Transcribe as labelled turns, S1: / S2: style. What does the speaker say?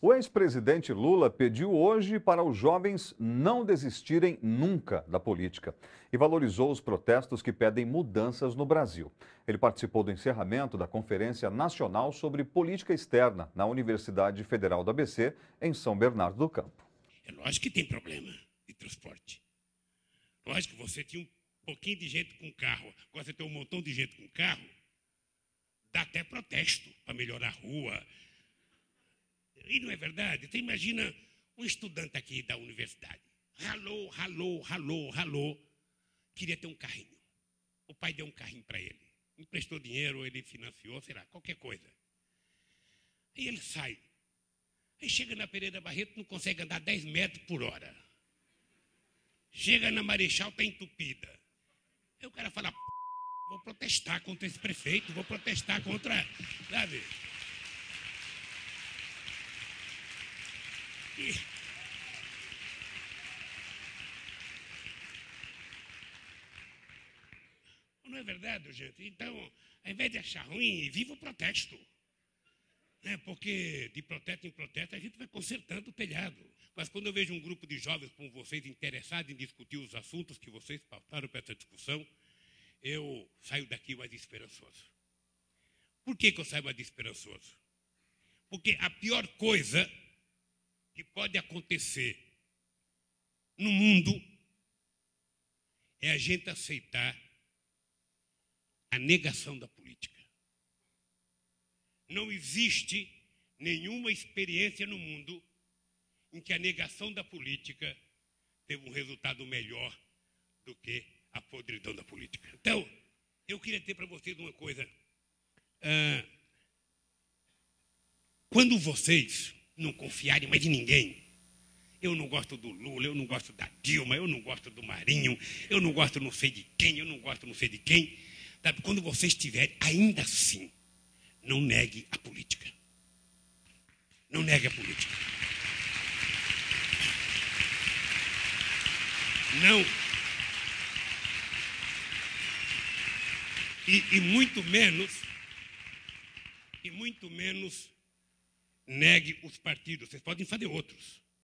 S1: O ex-presidente Lula pediu hoje para os jovens não desistirem nunca da política e valorizou os protestos que pedem mudanças no Brasil. Ele participou do encerramento da Conferência Nacional sobre Política Externa na Universidade Federal do ABC, em São Bernardo do Campo.
S2: É lógico que tem problema de transporte. Lógico que você tinha um pouquinho de gente com carro, agora você tem um montão de gente com carro, dá até protesto para melhorar a rua. E não é verdade? Você imagina um estudante aqui da universidade. Ralou. Queria ter um carrinho. O pai deu um carrinho para ele. Emprestou dinheiro, ele financiou, sei lá, qualquer coisa. Aí ele sai. Aí chega na Pereira Barreto, não consegue andar 10 metros por hora. Chega na Marechal, está entupida. Aí o cara fala, vou protestar contra esse prefeito, vou protestar contra... Sabe? Não é verdade, gente? Então, ao invés de achar ruim, viva o protesto. Né? Porque de protesto em protesto a gente vai consertando o telhado. Mas quando eu vejo um grupo de jovens como vocês interessados em discutir os assuntos que vocês pautaram para essa discussão, eu saio daqui mais esperançoso. Por que eu saio mais esperançoso? Porque a pior coisa que pode acontecer no mundo é a gente aceitar a negação da política. Não existe nenhuma experiência no mundo em que a negação da política teve um resultado melhor do que a podridão da política. Então, eu queria ter para vocês uma coisa. Quando vocês não confiarem mais em ninguém, eu não gosto do Lula, eu não gosto da Dilma, eu não gosto do Marinho, eu não gosto não sei de quem, eu não gosto não sei de quem. Sabe, quando vocês tiverem, ainda assim, não negue a política. Não negue a política. Não. E muito menos negue os partidos. Vocês podem fazer outros.